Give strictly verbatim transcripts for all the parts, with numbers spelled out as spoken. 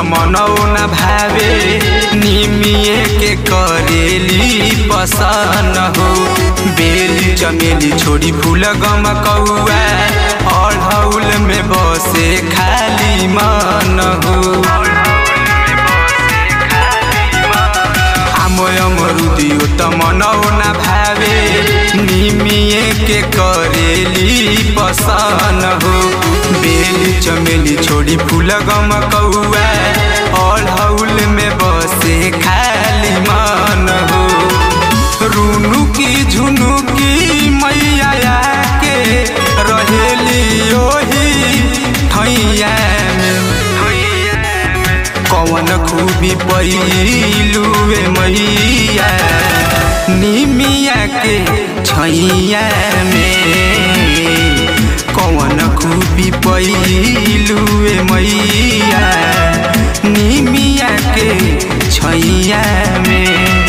मनो न भावे निमिए के करेली पसन हो। बेली चमेली छोड़ी फूल गम कौआ अढ़ौल में बसे खाली मन हो। अमरुदियो त मनो न भावे निमिए के करेली पसन हो। बेली चमेली छोड़ी फूल गम कौआ अढ़ौल में बसे खाली मन हो। रूनु की झुनु की मैया के रहेली ओही ठैया में। कौन खूबी पैलुए मैया निमिया के छैया में। कौन खूबी पैलुए मैया निमिया के छैया में।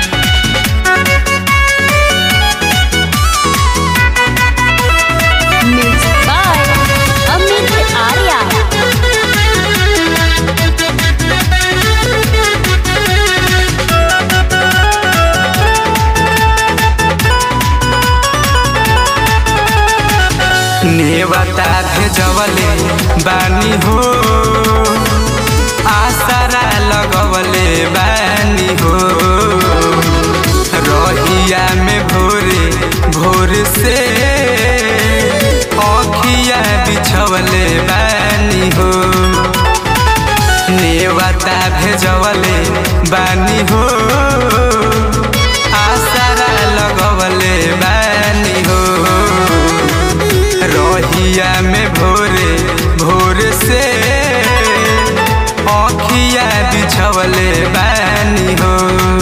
नेवता भेजवले बानी हो आसरा लगवले बानी हो। रहिया में भोरे भोर से अखिया बिछवले बानी हो। नेवता भेजवले बानी हो आसरा लगवले बानी हो। रहिया में भोरे भोर से अखिया बिछवले बानी हो।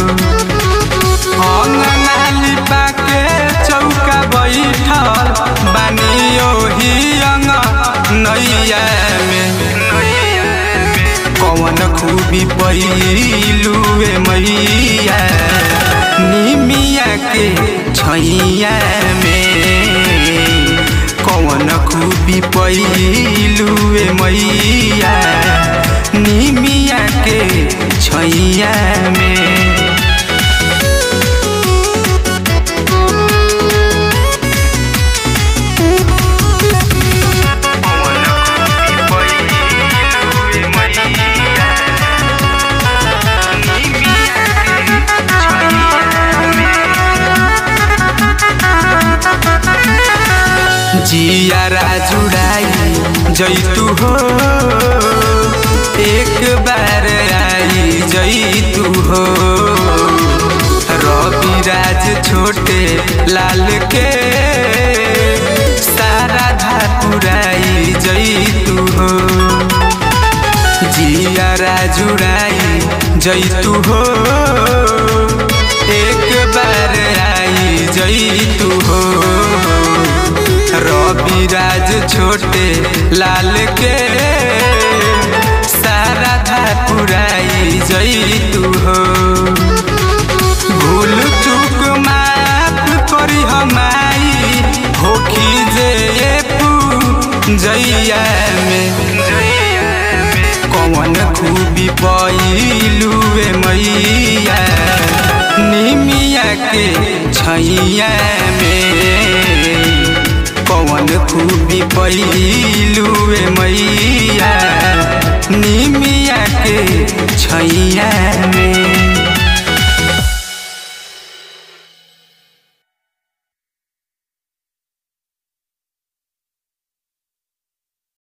अंगना लिपा के चौका बैठल बानी ओही अंग नैया में। कौन खूबी पैलुए मैया निमिया के छैया में। कौन खूबी पैलुए मैया निमिया के छैया में। जियारा जुड़ाई जैतू हो एक बार आई जैतू हो। रविराज छोटे लाल के सारा धापुराई जैतू हो। जियारा जुड़ाई जैतू हो एक बार आई जैतू हो। रविराज छोटे लाल के सारा धापुराई जैतू हो। भूल चूक माफ करी हमाई होखी जे पूजैया में। कौन खूबी पैलुए मैया निमिया के छैया में। कौन खूबी पैलुए मैया निमिया के छैया में।